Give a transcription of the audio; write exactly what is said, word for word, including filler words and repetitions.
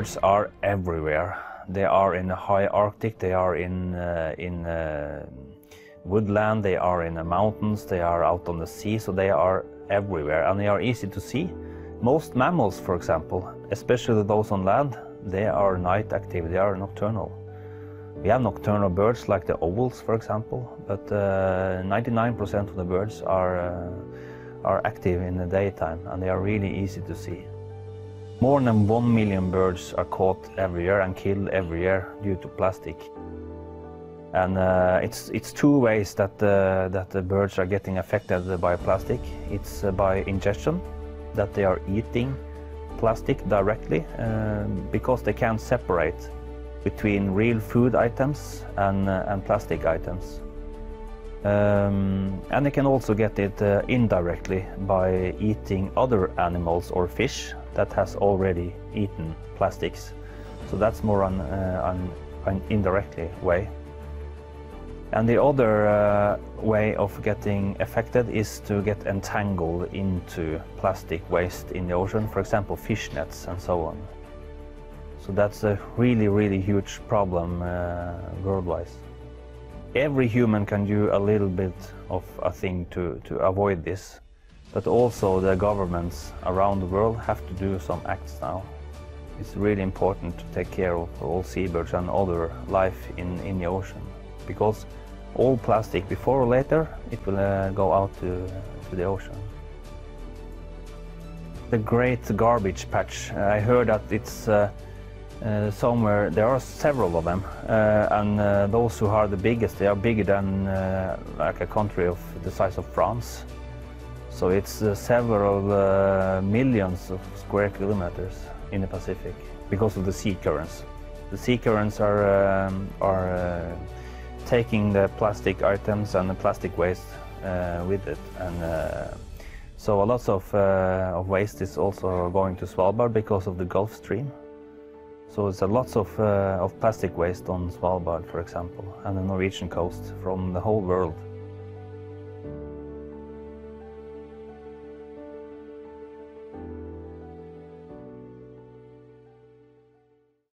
birds are everywhere. They are in the high Arctic, they are in, uh, in uh, woodland, they are in the mountains, they are out on the sea, so they are everywhere and they are easy to see. Most mammals, for example, especially those on land, they are night active, they are nocturnal. We have nocturnal birds like the owls, for example, but ninety-nine percent uh, of the birds are, uh, are active in the daytime and they are really easy to see. More than one million birds are caught every year and killed every year due to plastic. And uh, it's, it's two ways that, uh, that the birds are getting affected by plastic. It's uh, by ingestion, that they are eating plastic directly uh, because they can't separate between real food items and, uh, and plastic items. Um, and they can also get it uh, indirectly by eating other animals or fish that has already eaten plastics. So that's more an, uh, an, an indirectly way. And the other uh, way of getting affected is to get entangled into plastic waste in the ocean, for example fish nets and so on. So that's a really, really huge problem uh, worldwide. Every human can do a little bit of a thing to, to avoid this, but also the governments around the world have to do some acts now. It's really important to take care of all seabirds and other life in, in the ocean, because all plastic, before or later, it will uh, go out to, to the ocean. The Great Garbage Patch, I heard that it's uh, uh, somewhere, there are several of them, uh, and uh, those who are the biggest, they are bigger than uh, like a country of the size of France. So it's uh, several uh, millions of square kilometers in the Pacific because of the sea currents. The sea currents are, um, are uh, taking the plastic items and the plastic waste uh, with it, and uh, so a lot of, uh, of waste is also going to Svalbard because of the Gulf Stream. So it's a lots of, uh, of plastic waste on Svalbard, for example, and the Norwegian coast from the whole world.